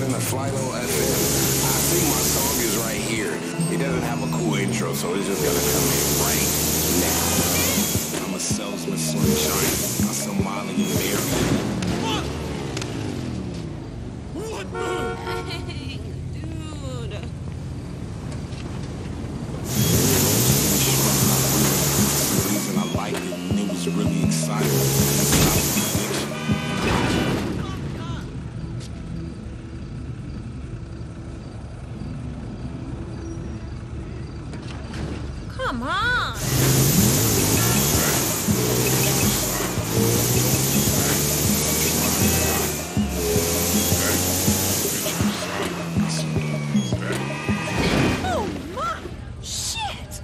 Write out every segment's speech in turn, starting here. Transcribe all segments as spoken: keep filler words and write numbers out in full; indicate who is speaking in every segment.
Speaker 1: listen to Fly Low F M. I think my song is right here. It doesn't have a cool intro, so it's just gonna come in right now. I'm a salesman, sunshine. I sell Molly and Mary.
Speaker 2: What? What? Hey, dude.
Speaker 1: The reason I liked it, and it was really exciting.
Speaker 2: Come on. Oh my shit.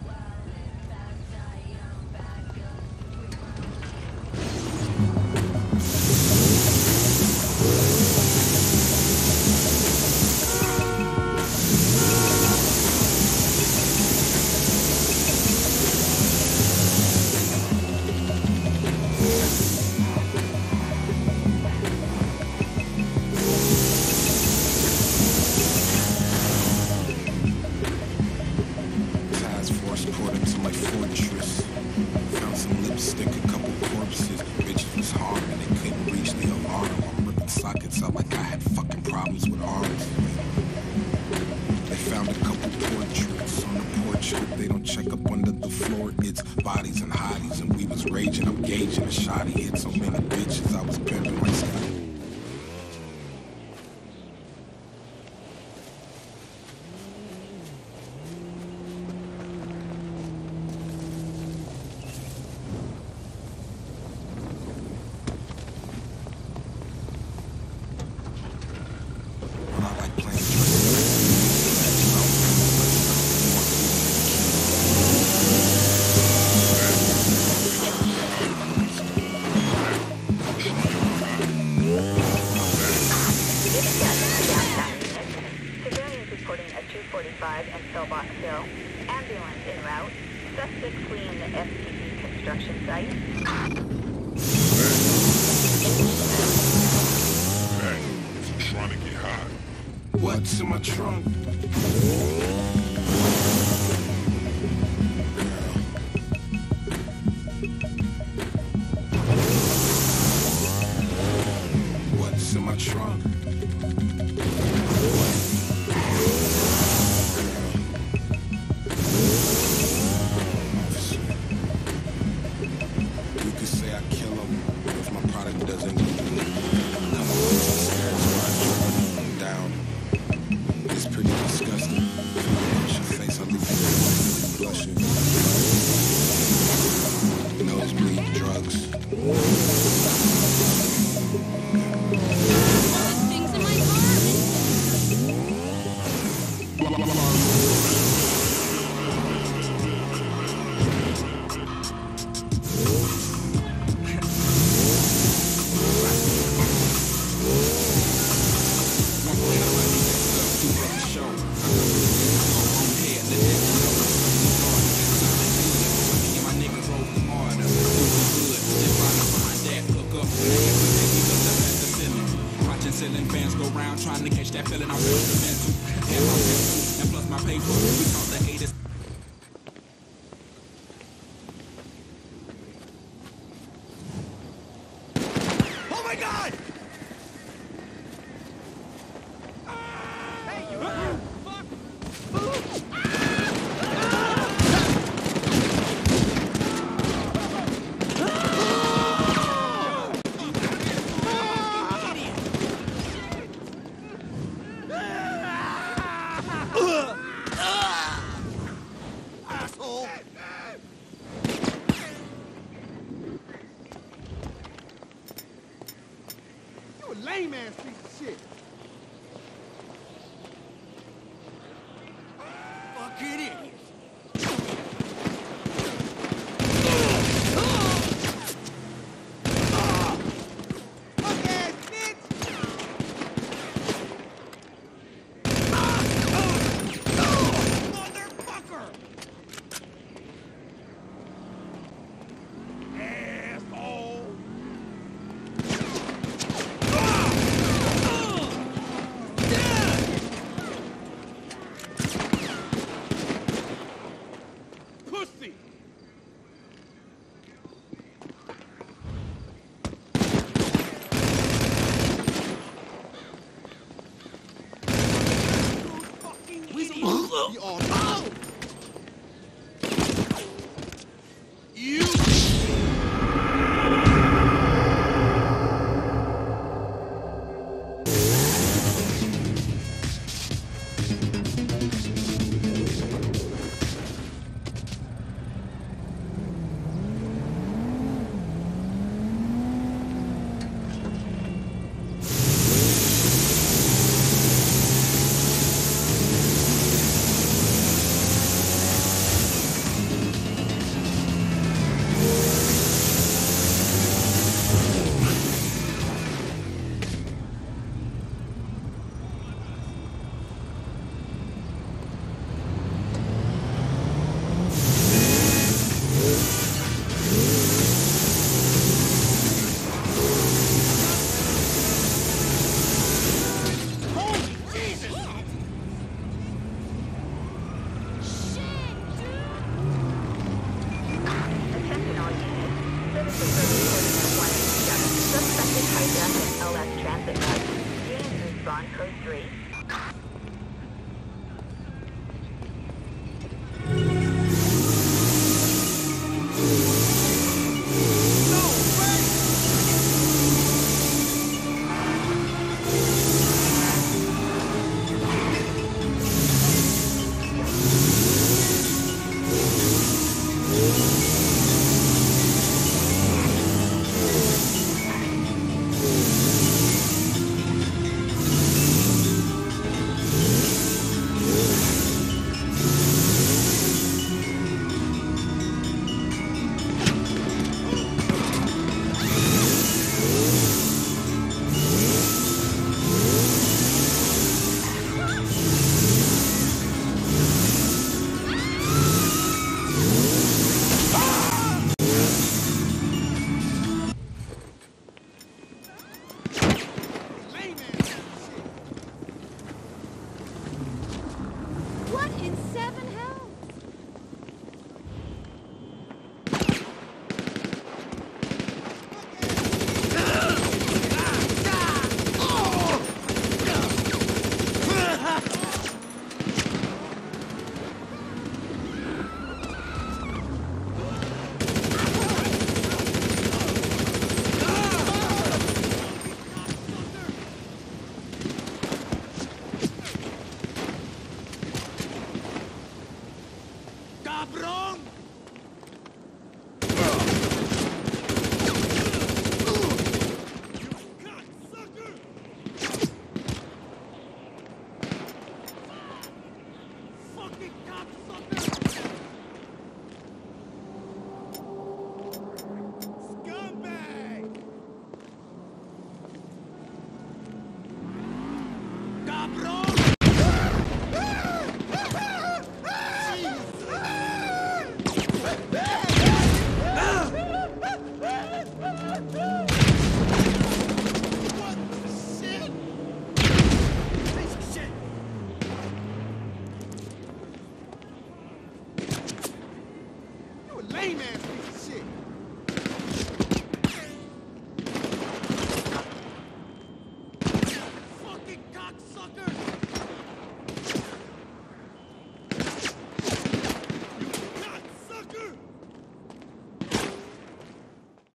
Speaker 2: Bodies and hotties, and we was raging. I'm gauging a shot. He hit so many bitches, I was pimping my style.
Speaker 3: And Pillbox Hill. Ambulance en route. Suspect fleeing the F T E construction site.
Speaker 4: Hey, I'm trying to get high.
Speaker 1: What's in my trunk? What's in my trunk?
Speaker 5: Ceiling fans go round trying to catch that feeling I feel the mental and my mental and plus my paper we call the haters. Oh my god! Hey, you ah! Fuck!
Speaker 6: You all oh! You
Speaker 3: Attention all units. Citizens are reporting a one eighty-seven suspected hijack L S transit bus. Units respond code three.
Speaker 7: What in seven hells?
Speaker 6: cabrón! Fucking cocksucker! Scumbag! Cabrón! Lame ass piece of shit. Fucking cocksucker!